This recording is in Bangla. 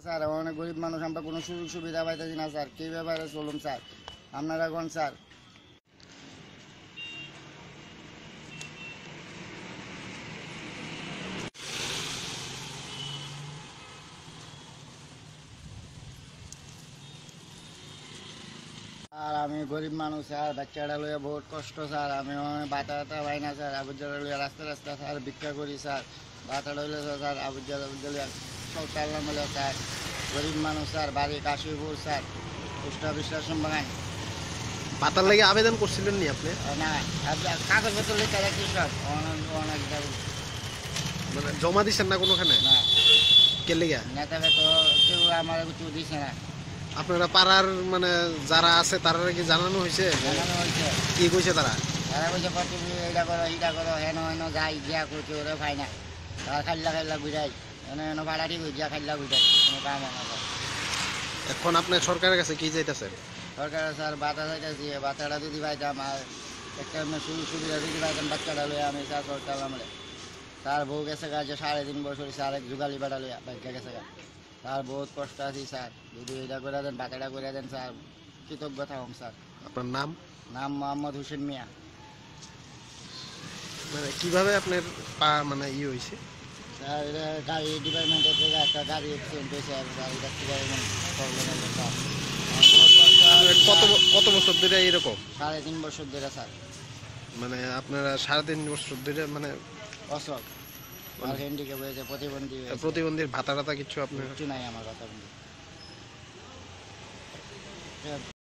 স্যার অনেক গরিব মানুষ, আমরা কোনো সুযোগ সুবিধা পাইতেছি না স্যার। কী ব্যাপারে চলুন স্যার, আপনারা কোন স্যার? আর আমি গরিব মানুষ স্যার, বাচ্চাটা লইয়া বহুত কষ্ট স্যার। আমি বাতা পাই না স্যার, আবুজাটা লইয়া রাস্তা রাস্তা স্যার ভিক্ষা করি স্যার। বাতাটা হইলে স্যার আবুজাটা লইয়া সব চালাম হইলে স্যার। গরিব মানুষ স্যার, বাড়ি Kashipur sir, post office station বাগান। পাতার লাগে আবেদন করছিলেন নি আপনি? না, কাগজপত্র লিখে রাখি সব, অনেক মানে জমা দিচ্ছেন না কোনোখানে? না, কে লেগে? নেতা তো কেউ আমার কিছু দিছে না। আপনারা পাড়ার মানে যারা আছে তারা কি জানানো হয়েছে? জানানো হয়েছে, কি কইছে তারা? তারা বলছে তুমি এটা করো হেন হেন যাই গিয়া করছে, ওরা পাই না। তারা খাইলা বুঝাই, হেন ভাড়া ঠিক গিয়া খাইলা বুঝাই, কোনো কাম হয় না স্যার। এখন আপনি সরকারের কাছে কি চাইতেছেন? সরকার স্যার বাতা চাইতেছি, বাচ্চাটা যদি পাইতাম আর একটা সুযোগ সুবিধা যদি পাইতাম বাচ্চাটা লইয়া আমি স্যার সরকার আমলে। স্যার বউ গেছে গা যে 3.5 বছর স্যার, এক যুগালি বাটা লইয়া বাইকা গেছে গা স্যার। বহুত কষ্ট আছি স্যার, যদি এটা করে দেন, বাচ্চাটা করে দেন স্যার, কৃতজ্ঞ থাকুন স্যার। আপনার নাম? নাম মোহাম্মদ হোসেন মিয়া। মানে কিভাবে আপনার পা মানে হয়েছে? স্যার এটা গাড়ি ডিপার্টমেন্টের থেকে একটা গাড়ি অ্যাক্সিডেন্ট হয়েছে স্যার, এটা থেকে এমন প্রবলেম হয়েছে স্যার। আপনার কত বছর ধরে এরকম? 3.5 বছর ধরে স্যার। মানে আপনারা 3.5 বছর ধরে মানে অসুখ আর হ্যান্ডিক্যাপ হয়েছে, প্রতিবন্ধী হয়েছে। প্রতিবন্ধীর ভাতা টাতা কিছু আপনার? কিছু নাই আমার কথা বন্ধু।